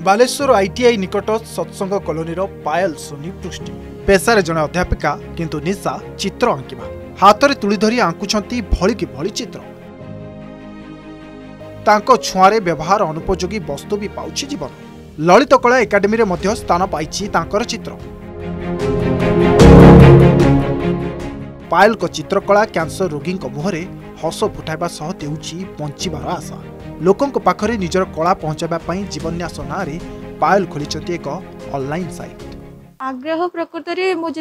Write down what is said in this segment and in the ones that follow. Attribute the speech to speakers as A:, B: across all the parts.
A: Baleshwar ITI निकट सत्संग colony पायल सोनी पृष्टि पेशारे जड़े अध्यापिका किंतु निशा चित्र आंकिबा हाथ में तुली धरी आंकुछंती भली कि भली चित्र तांको छुआरे व्यवहार अनुपयोगी वस्तु भी पाउछि जीवन ललित कला एकाडेमी रे मध्य स्थान पाइछि तांकर चित्र पायल को चित्रकला कैंसर रोगी मुहरे हस फुटाइबा सह देउछि बंचिबार आशा लोकों पाखरे निजर कला पहुंचाबा जीवन्यास ना पायल खोली एक ऑनलाइन साइट
B: आग्रह प्रकृत में मुझे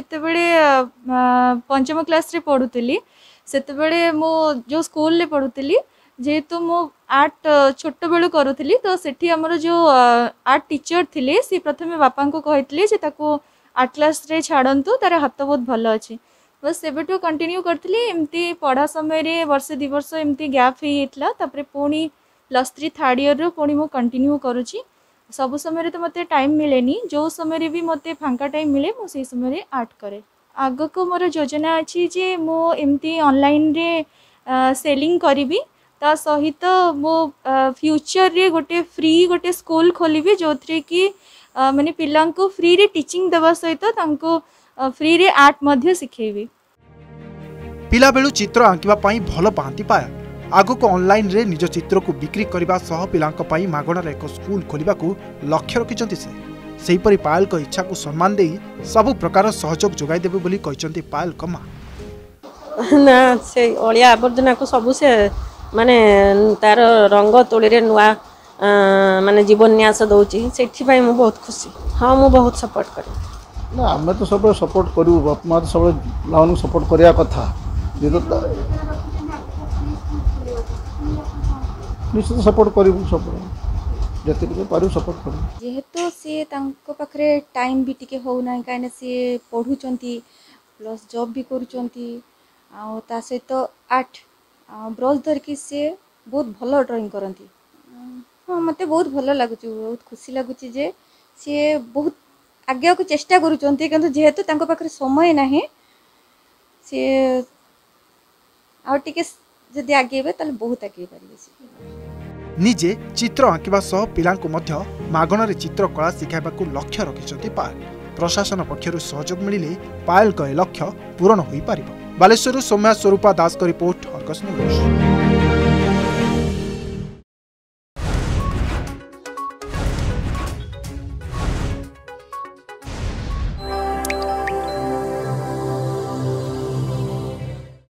B: पंचम क्लास रे पढ़ुली से जो स्कूल रे पढ़ुली जेहेतु मो आर्ट छोट बेलू करूली तो सेठी हमर जो आर्ट टीचर थिले सी प्रथमे बापा को कहते जे ताको आर्ट क्लास रे छाड़ंतु तार हाथ बहुत भल अच्छी बस सेबेठू कंटिन्यू करथली एमती पढ़ा समय रे वर्षे 2 वर्ष एमती गैप होइतला तापरे पुणी +3 थर्ड ईयर रो पुणी मो कंटिन्यू करूची सब समय तो मते टाइम मिलेनी जो समय भी मते फांका टाइम मिले मो से समय आर्ट करे आग को मोर योजना अच्छी जे मो एमती ऑनलाइन रे सेलिंग करी ता सहित मो फ्यूचर रे गोटे फ्री गोटे स्कूल खोली जो थ्रे कि माने पिला को फ्री रे टीचिंग देवा सहित तांको फ्री रे आर्ट मध्य सिखेबी
A: पिला बेलू चित्र आंकिबा पई भल पांती पाया आगो को ऑनलाइन रे निज चित्र को बिक्री करबा सह पिलांक पई मागणार एक स्कूल खोलिबा को लक्ष्य रखिचंती से सेही परि पायल को इच्छा को सम्मान देई सब प्रकार सहयोग जोगाई देबे बोली कहिचंती पायल कमा
C: ना से ओलिया आवर्जना को सब से माने तार रंग तोली रे नुआ माने जीवन्यास दउची सेठी पई मु बहुत खुशी हां मु बहुत सपोर्ट करे
D: ना हमें तो सब सपोर्ट करू बापमा तो सब लाउन सपोर्ट करिया कथा जे तो निश्चित सपोर्ट करू सब जति के पारू सपोर्ट करू
B: जेहेतु से तांको पाखरे टाइम भी टिके हो ना काने से पढुचंती प्लस जॉब भी करूचंती आ ता सहित आर्ट ब्रश धरकी से बहुत भल ड्राइंग करती हाँ मते बहुत भल लगुच बहुत खुशी लगुच जे सी बहुत आगे को चेष्टा करूचंती किंतु जेहेतु तांको पाखरे समय नाही से आ टिके जदि आगेबे ताले बहुत आगे पारिबे
A: निजे चित्र आंकिबा सह पिलांको मध्य मागणारे चित्रकला शिखाइबाकू लक्ष्य रखिछंती पायल प्रशासन पक्षरु सहयोग मिलिले पायल को लक्ष्य पूर्ण होई पारिबो बालेश्वरु सौम्या स्वरूपा दास को रिपोर्ट अर्गस न्यूज।